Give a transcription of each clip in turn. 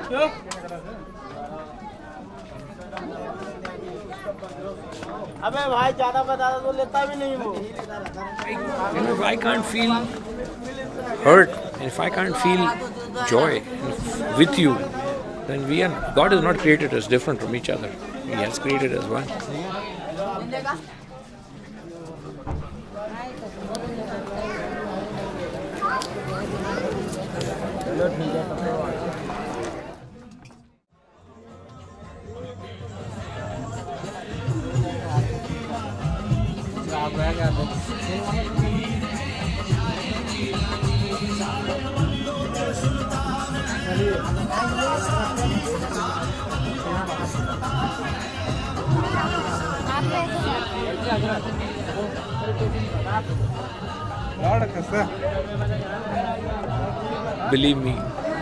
अबे भाई ज्यादा बता तो लेता भी नहीं वो. If I can't feel hurt, if I can't feel joy with you, then God has not created us different from each other. He has created us one. Believe me,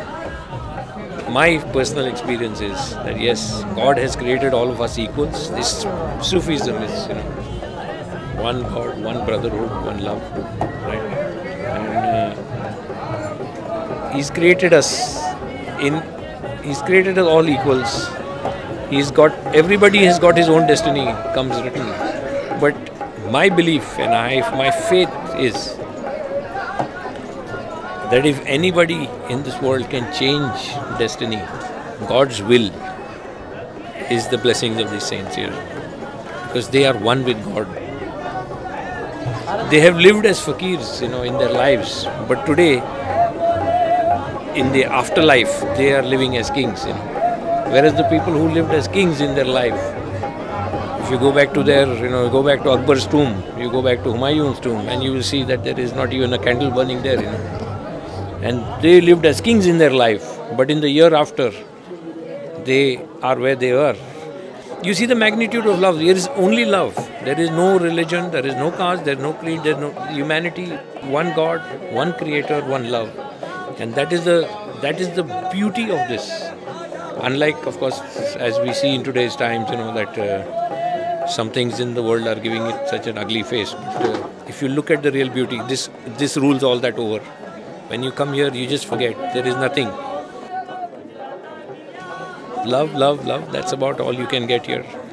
my personal experience is that yes, God has created all of us equals. This Sufism is, one God, one brotherhood, one love, right? And He's created us He's created us all equals. Everybody has got his own destiny, comes written. But my belief and my faith is that if anybody in this world can change destiny, God's will is the blessings of these saints here. Because they are one with God. They have lived as fakirs, in their lives. But today, in the afterlife, they are living as kings, Whereas the people who lived as kings in their life, if you go back to go back to Akbar's tomb, you go back to Humayun's tomb, and you will see that there is not even a candle burning there, And they lived as kings in their life, but in the year after, they are where they were. You see the magnitude of love. There is only love. There is no religion, there is no caste, there is no creed, there is no humanity. One God, one creator, one love. And that is the beauty of this. Unlike, of course, as we see in today's times, that some things in the world are giving it such an ugly face. But if you look at the real beauty, this rules all that over. When you come here, you just forget. There is nothing. Love, love, love. That's about all you can get here.